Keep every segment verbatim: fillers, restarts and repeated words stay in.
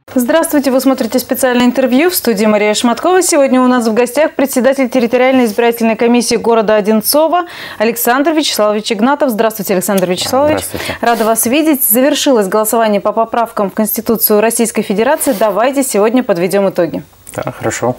Здравствуйте, вы смотрите специальное интервью в студии Мария Шматкова. Сегодня у нас в гостях председатель территориальной избирательной комиссии города Одинцово Александр Вячеславович Игнатов. Здравствуйте, Александр Вячеславович. Здравствуйте. Рада вас видеть. Завершилось голосование по поправкам в Конституцию Российской Федерации. Давайте сегодня подведем итоги. Да, хорошо.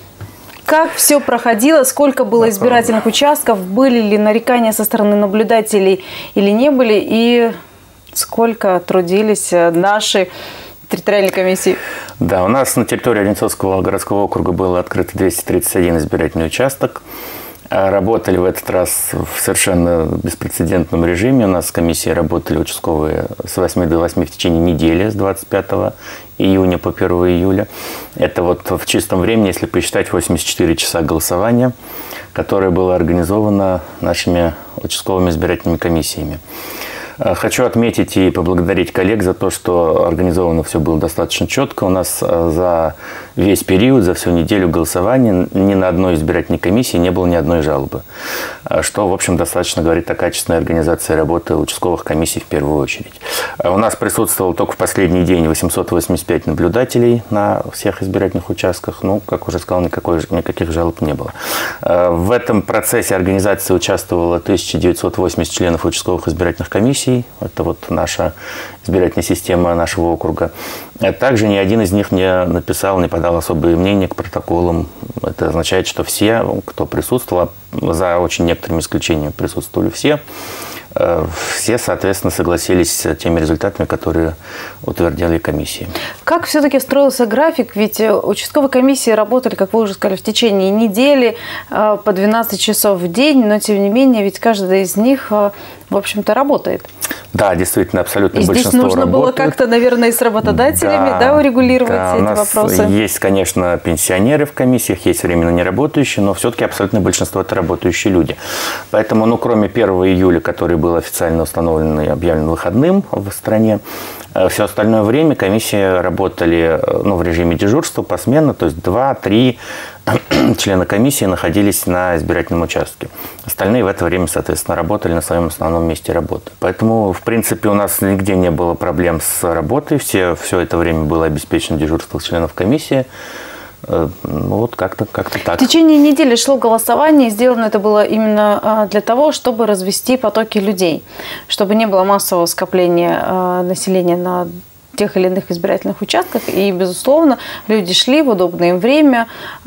Как все проходило, сколько было избирательных участков, были ли нарекания со стороны наблюдателей или не были, и сколько трудились наши территориальной комиссии? Да, у нас на территории Одинцовского городского округа было открыто двести тридцать один избирательный участок. Работали в этот раз в совершенно беспрецедентном режиме. У нас в комиссии работали участковые с восьми до восьми в течение недели, с двадцать пятого июня по первого июля. Это вот в чистом времени, если посчитать, восемьдесят четыре часа голосования, которое было организовано нашими участковыми избирательными комиссиями. Хочу отметить и поблагодарить коллег за то, что организовано все было достаточно четко. У нас за весь период, за всю неделю голосования ни на одной избирательной комиссии не было ни одной жалобы. Что, в общем, достаточно говорит о качественной организации работы участковых комиссий в первую очередь. У нас присутствовало только в последний день восемьсот восемьдесят пять наблюдателей на всех избирательных участках. Ну, как уже сказал, никакой, никаких жалоб не было. В этом процессе организации участвовало тысяча девятьсот восемьдесят членов участковых избирательных комиссий. Это вот наша избирательная система нашего округа. Также ни один из них не написал, не подал особые мнения к протоколам. Это означает, что все, кто присутствовал, за очень некоторыми исключениями присутствовали все, все, соответственно, согласились с теми результатами, которые утвердили комиссии. Как все-таки строился график? Ведь участковые комиссии работали, как вы уже сказали, в течение недели по двенадцать часов в день, но тем не менее, ведь каждая из них, в общем-то, работает. Да, действительно, абсолютно и большинство здесь нужно работает. было как-то, наверное, и с работодателями, да, да, урегулировать да, эти у нас вопросы. Есть, конечно, пенсионеры в комиссиях, есть временно неработающие, но все-таки абсолютное большинство – это работающие люди. Поэтому, ну, кроме первого июля, который был официально установлен и объявлен выходным в стране, все остальное время комиссии работали, ну, в режиме дежурства посменно, то есть два-три члены комиссии находились на избирательном участке. Остальные в это время, соответственно, работали на своем основном месте работы. Поэтому, в принципе, у нас нигде не было проблем с работой. Все, все это время было обеспечено дежурство членов комиссии. Ну, вот как-то как так. В течение недели шло голосование, и сделано это было именно для того, чтобы развести потоки людей, чтобы не было массового скопления населения на тех или иных избирательных участках. И, безусловно, люди шли в удобное им время,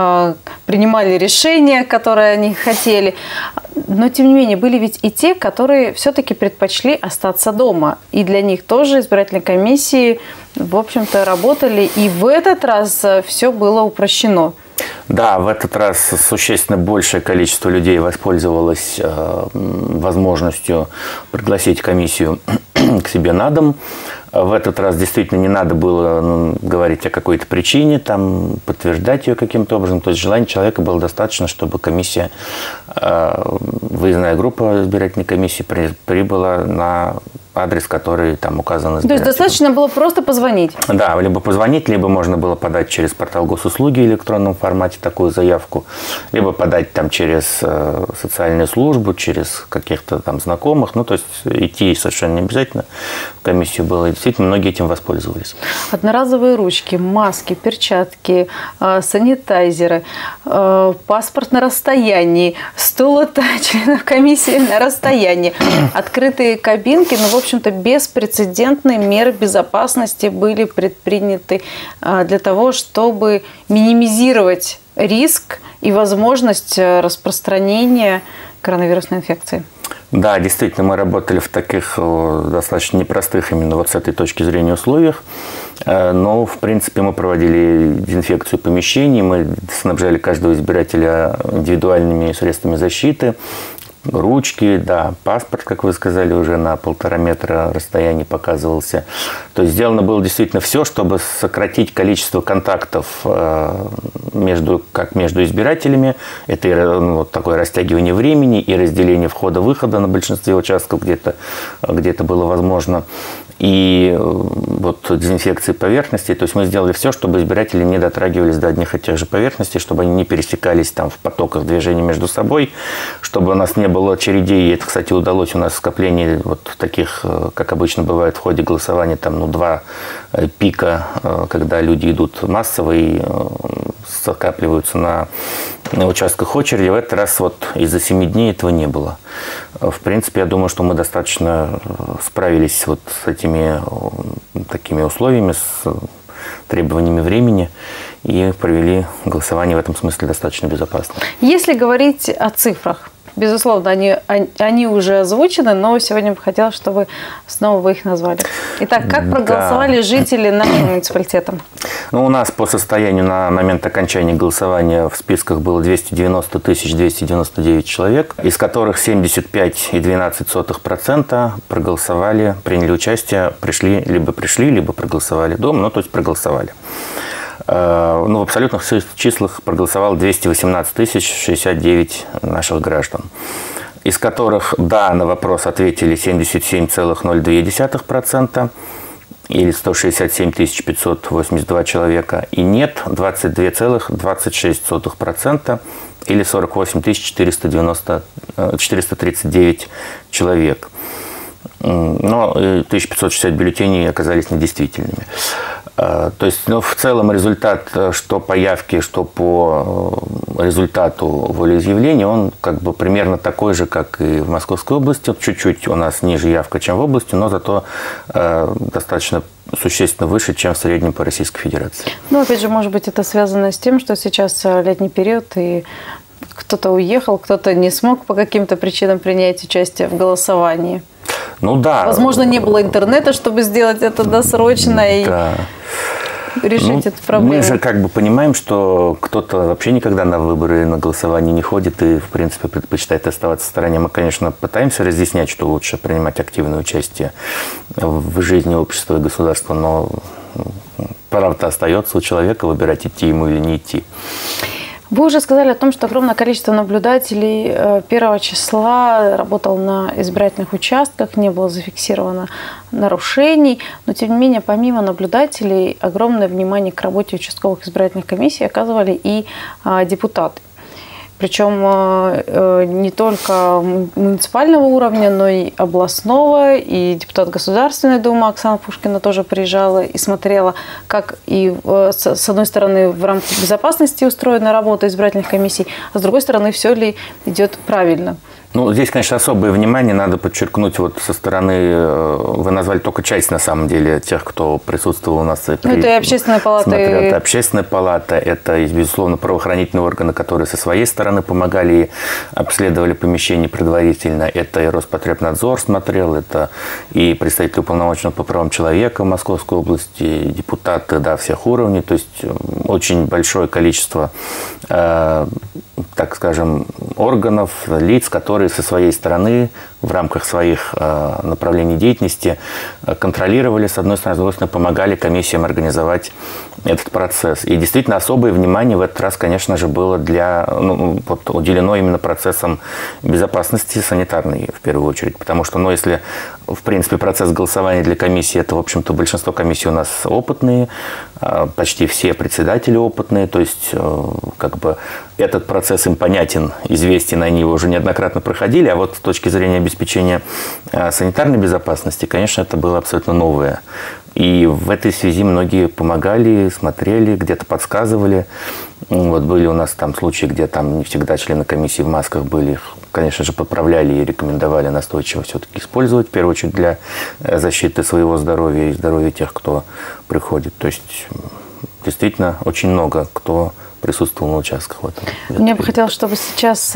принимали решения, которые они хотели. Но, тем не менее, были ведь и те, которые все-таки предпочли остаться дома. И для них тоже избирательные комиссии, в общем-то, работали. И в этот раз все было упрощено. Да, в этот раз существенно большее количество людей воспользовалось э, возможностью пригласить комиссию к себе на дом. В этот раз действительно не надо было, ну, говорить о какой-то причине, там, подтверждать ее каким-то образом. То есть желание человека было достаточно, чтобы комиссия, э, выездная группа избирательной комиссии при, прибыла на адрес, который там указан. То есть достаточно было просто позвонить? Да, либо позвонить, либо можно было подать через портал госуслуги в электронном формате такую заявку, либо подать там через э, социальную службу, через каких-то там знакомых. Ну, то есть идти совершенно не обязательно в комиссию было. И действительно, многие этим воспользовались. Одноразовые ручки, маски, перчатки, э, санитайзеры, э, паспорт на расстоянии, стул от членов комиссии на расстоянии, открытые кабинки, ну, в общем, В общем-то, беспрецедентные меры безопасности были предприняты для того, чтобы минимизировать риск и возможность распространения коронавирусной инфекции. Да, действительно, мы работали в таких достаточно непростых именно вот с этой точки зрения условиях. Но, в принципе, мы проводили дезинфекцию помещений, мы снабжали каждого избирателя индивидуальными средствами защиты. Ручки, да, паспорт, как вы сказали, уже на полтора метра расстоянии показывался. То есть сделано было действительно все, чтобы сократить количество контактов между, как между избирателями. Это, ну, вот такое растягивание времени и разделение входа-выхода на большинстве участков, где-то где это было возможно. и вот дезинфекции поверхностей. То есть мы сделали все, чтобы избиратели не дотрагивались до одних и тех же поверхностей, чтобы они не пересекались там в потоках движения между собой, чтобы у нас не было очередей. И это, кстати, удалось у нас скопление вот таких, как обычно бывает в ходе голосования, там, ну, два пика, когда люди идут массово и скапливаются на, на участках очереди. В этот раз вот из-за семи дней этого не было. В принципе, я думаю, что мы достаточно справились вот с этими такими условиями, с требованиями времени и провели голосование в этом смысле достаточно безопасно. Если говорить о цифрах, безусловно, они, они уже озвучены, но сегодня бы хотелось, чтобы снова вы их назвали. Итак, как проголосовали да. жители нашим муниципалитетом? Ну, у нас по состоянию на момент окончания голосования в списках было двести девяносто тысяч двести девяносто девять человек, из которых семьдесят пять и двенадцать сотых процента проголосовали, приняли участие, пришли, либо пришли, либо проголосовали дома, ну, то есть проголосовали. Ну, в абсолютных числах проголосовало двести восемнадцать тысяч шестьдесят девять наших граждан, из которых «да» на вопрос ответили семьдесят семь целых ноль две десятых процента или сто шестьдесят семь тысяч пятьсот восемьдесят два человека, и «нет» двадцать два целых двадцать шесть сотых процента или сорок восемь тысяч четыреста тридцать девять человек. Но тысяча пятьсот шестьдесят бюллетеней оказались недействительными. То есть, ну, в целом результат, что по явке, что по результату волеизъявления, он как бы примерно такой же, как и в Московской области. Чуть-чуть у нас ниже явка, чем в области, но зато э, достаточно существенно выше, чем в среднем по Российской Федерации. Ну, опять же, может быть, это связано с тем, что сейчас летний период, и кто-то уехал, кто-то не смог по каким-то причинам принять участие в голосовании. Ну да. Возможно, не было интернета, чтобы сделать это досрочно и да. решить ну, эту проблему. Мы же как бы понимаем, что кто-то вообще никогда на выборы, на голосование не ходит и, в принципе, предпочитает оставаться в стороне. Мы, конечно, пытаемся разъяснять, что лучше принимать активное участие в жизни общества и государства, но право-то остается у человека выбирать, идти ему или не идти. Вы уже сказали о том, что огромное количество наблюдателей первого числа работал на избирательных участках, не было зафиксировано нарушений, но тем не менее, помимо наблюдателей, огромное внимание к работе участковых избирательных комиссий оказывали и депутаты. Причем не только муниципального уровня, но и областного, и депутат Государственной Думы Оксана Пушкина тоже приезжала и смотрела, как и с одной стороны в рамках безопасности устроена работа избирательных комиссий, а с другой стороны все ли идет правильно. Ну, здесь, конечно, особое внимание надо подчеркнуть вот со стороны, вы назвали только часть, на самом деле, тех, кто присутствовал у нас. Ну, при, это и Общественная палата. Смотрел, и... Это Общественная палата, это, безусловно, правоохранительные органы, которые со своей стороны помогали и обследовали помещение предварительно. Это и Роспотребнадзор смотрел, это и представители уполномоченного по правам человека в Московской области, и депутаты, да, всех уровней. То есть очень большое количество, э, так скажем, органов, лиц, которые со своей стороны в рамках своих э, направлений деятельности контролировали, с одной стороны, с другой стороны, помогали комиссиям организовать этот процесс. И действительно особое внимание в этот раз, конечно же, было для, ну, вот, уделено именно процессам безопасности санитарной в первую очередь. Потому что, ну, если, в принципе, процесс голосования для комиссии, это, в общем-то, большинство комиссий у нас опытные, э, почти все председатели опытные, то есть, э, как бы, этот процесс им понятен, известен, они его уже неоднократно проходили, а вот с точки зрения обеспечения санитарной безопасности, конечно, это было абсолютно новое. И в этой связи многие помогали, смотрели, где-то подсказывали. Вот были у нас там случаи, где там не всегда члены комиссии в масках были, их, конечно же, поправляли и рекомендовали настойчиво все-таки использовать, в первую очередь для защиты своего здоровья и здоровья тех, кто приходит. То есть действительно очень много кто присутствовал на участках в этом. Мне бы хотелось, чтобы сейчас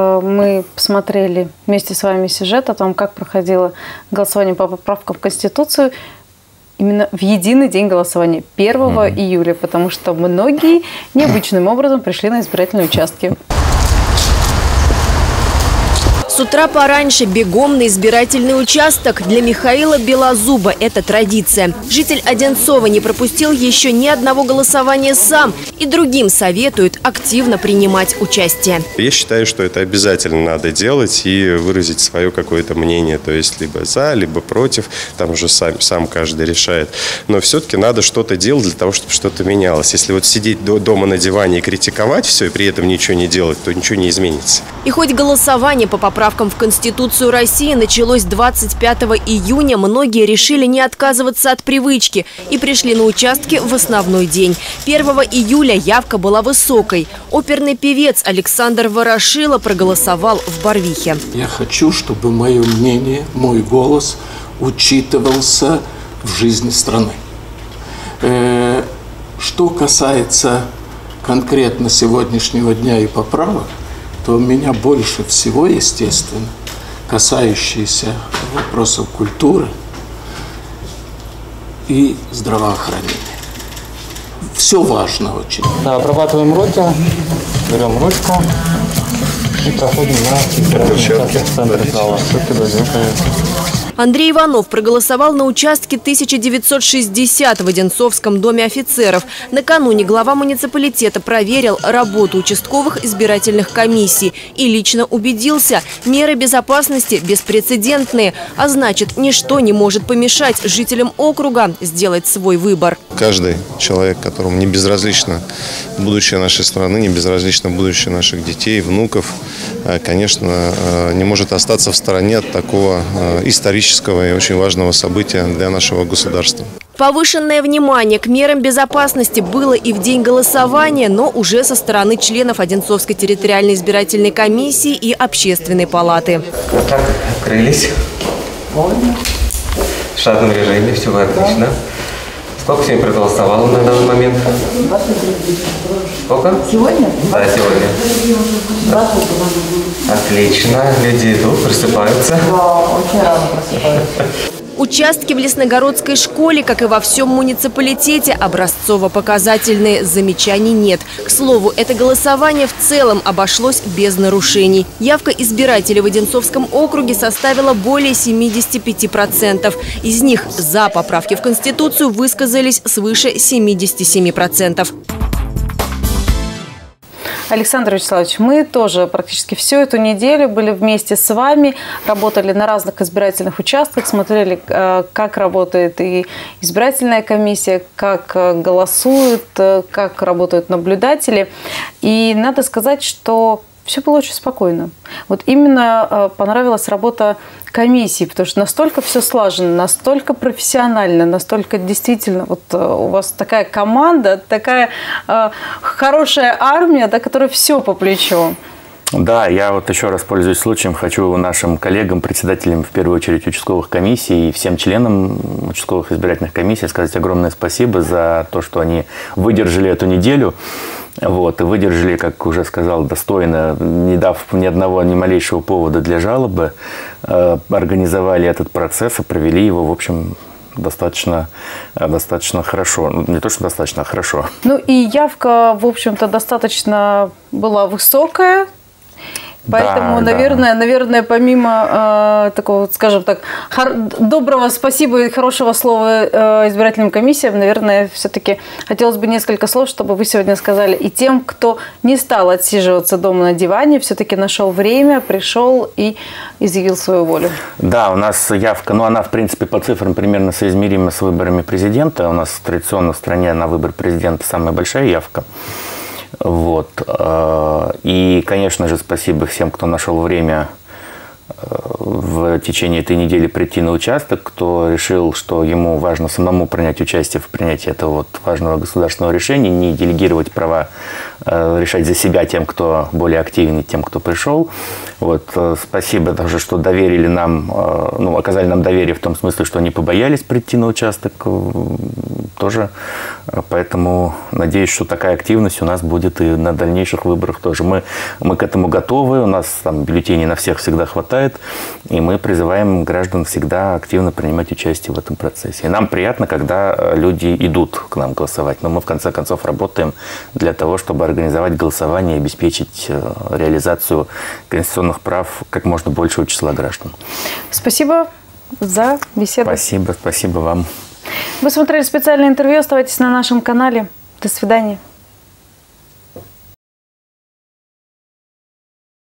мы посмотрели вместе с вами сюжет о том, как проходило голосование по поправкам в Конституцию именно в единый день голосования, первого mm-hmm. июля, потому что многие необычным образом пришли на избирательные участки. С утра пораньше бегом на избирательный участок. Для Михаила Белозуба это традиция. Житель Одинцова не пропустил еще ни одного голосования сам и другим советует активно принимать участие. Я считаю, что это обязательно надо делать и выразить свое какое-то мнение, то есть либо за, либо против, там уже сам, сам каждый решает. Но все-таки надо что-то делать для того, чтобы что-то менялось. Если вот сидеть дома на диване и критиковать все, и при этом ничего не делать, то ничего не изменится. И хоть голосование по поправкам в Конституцию России началось двадцать пятого июня, многие решили не отказываться от привычки и пришли на участки в основной день. первого июля явка была высокой. Оперный певец Александр Ворошило проголосовал в Барвихе. Я хочу, чтобы мое мнение, мой голос учитывался в жизни страны. Что касается конкретно сегодняшнего дня и поправок, то меня больше всего, естественно, касающиеся вопросов культуры и здравоохранения. Все важно очень. Да, обрабатываем руки, берем ручку и проходим на центр зала. Андрей Иванов проголосовал на участке тысяча девятьсот шестьдесят в Одинцовском доме офицеров. Накануне глава муниципалитета проверил работу участковых избирательных комиссий и лично убедился, меры безопасности беспрецедентные, а значит, ничто не может помешать жителям округа сделать свой выбор. Каждый человек, которому не безразлично будущее нашей страны, не безразлично будущее наших детей, внуков, конечно, не может остаться в стороне от такого исторического и очень важного события для нашего государства. Повышенное внимание к мерам безопасности было и в день голосования, но уже со стороны членов Одинцовской территориальной избирательной комиссии и общественной палаты. Вот так, открылись. В штатном режиме, все отлично. Сколько сегодня проголосовало на данный момент? Сколько? Сегодня? Да, сегодня. Отлично. Люди идут, просыпаются. Да, очень рано просыпаются. Участки в Лесногородской школе, как и во всем муниципалитете, образцово-показательные, замечаний нет. К слову, это голосование в целом обошлось без нарушений. Явка избирателей в Одинцовском округе составила более семидесяти пяти процентов. Из них за поправки в Конституцию высказались свыше семидесяти семи процентов. Александр Вячеславович, мы тоже практически всю эту неделю были вместе с вами, работали на разных избирательных участках, смотрели, как работает и избирательная комиссия, как голосуют, как работают наблюдатели. И надо сказать, что все было очень спокойно. Вот именно понравилась работа комиссии, потому что настолько все слажено, настолько профессионально, настолько действительно вот у вас такая команда, такая э, хорошая армия, да, которая все по плечу. Да, я вот еще раз, пользуясь случаем, хочу нашим коллегам, председателям, в первую очередь, участковых комиссий и всем членам участковых избирательных комиссий сказать огромное спасибо за то, что они выдержали эту неделю. Вот, и выдержали, как уже сказал, достойно, не дав ни одного, ни малейшего повода для жалобы, э, организовали этот процесс и провели его, в общем, достаточно, достаточно хорошо. Ну, не то, что достаточно, а хорошо. Ну и явка, в общем-то, достаточно была высокая. Поэтому, да, наверное, да. наверное, помимо э, такого, скажем так, доброго спасибо и хорошего слова э, избирательным комиссиям, наверное, все-таки хотелось бы несколько слов, чтобы вы сегодня сказали и тем, кто не стал отсиживаться дома на диване, все-таки нашел время, пришел и изъявил свою волю. Да, у нас явка, ну, она, в принципе, по цифрам примерно соизмерима с выборами президента. У нас традиционно в стране на выбор президента самая большая явка. Вот. И, конечно же, спасибо всем, кто нашел время в течение этой недели прийти на участок, кто решил, что ему важно самому принять участие в принятии этого вот важного государственного решения, не делегировать права решать за себя тем, кто более активен, тем, кто пришел. Вот. Спасибо также, что доверили нам, ну, оказали нам доверие в том смысле, что они побоялись прийти на участок тоже. Поэтому надеюсь, что такая активность у нас будет и на дальнейших выборах тоже. Мы, мы к этому готовы, у нас там бюллетеней на всех всегда хватает, и мы призываем граждан всегда активно принимать участие в этом процессе. И нам приятно, когда люди идут к нам голосовать, но мы в конце концов работаем для того, чтобы организовать голосование и обеспечить реализацию конституционных конституционных прав как можно большего числа граждан. Спасибо за беседу. Спасибо, спасибо вам. Вы смотрели специальное интервью. Оставайтесь на нашем канале. До свидания.